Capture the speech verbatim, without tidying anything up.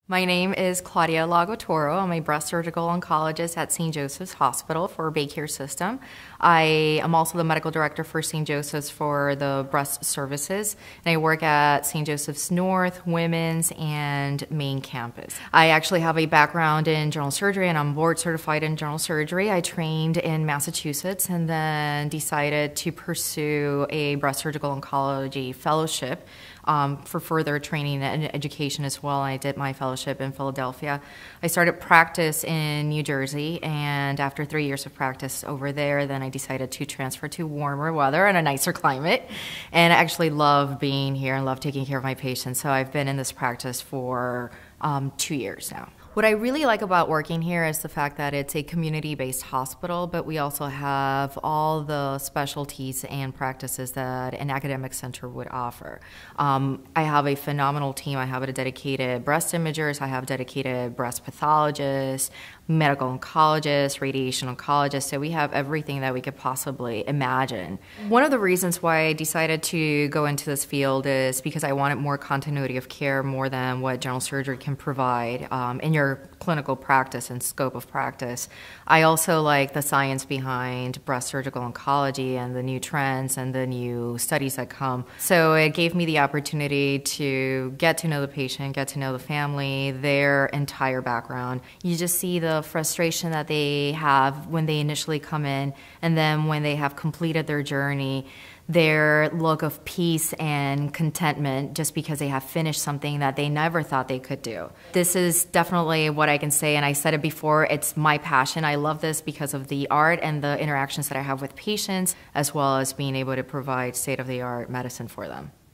My name is Claudia Lago-Toro. I'm a breast surgical oncologist at Saint Joseph's Hospital for BayCare system. I am also the medical director for Saint Joseph's for the breast services, and I work at Saint Joseph's North, Women's, and Main campus. I actually have a background in general surgery, and I'm board certified in general surgery. I trained in Massachusetts and then decided to pursue a breast surgical oncology fellowship Um, for further training and education as well. I did my fellowship in Philadelphia. I started practice in New Jersey, and after three years of practice over there, then I decided to transfer to warmer weather and a nicer climate. And I actually love being here and love taking care of my patients. So I've been in this practice for um, two years now. What I really like about working here is the fact that it's a community-based hospital, but we also have all the specialties and practices that an academic center would offer. Um, I have a phenomenal team. I have a dedicated breast imagers, I have dedicated breast pathologists, medical oncologists, radiation oncologists, so we have everything that we could possibly imagine. One of the reasons why I decided to go into this field is because I wanted more continuity of care more than what general surgery can provide um, in your clinical practice and scope of practice. I also like the science behind breast surgical oncology and the new trends and the new studies that come. So it gave me the opportunity to get to know the patient, get to know the family, their entire background. You just see the frustration that they have when they initially come in, and then when they have completed their journey, their look of peace and contentment just because they have finished something that they never thought they could do. This is definitely what I can say, and I said it before, it's my passion. I love this because of the art and the interactions that I have with patients, as well as being able to provide state-of-the-art medicine for them.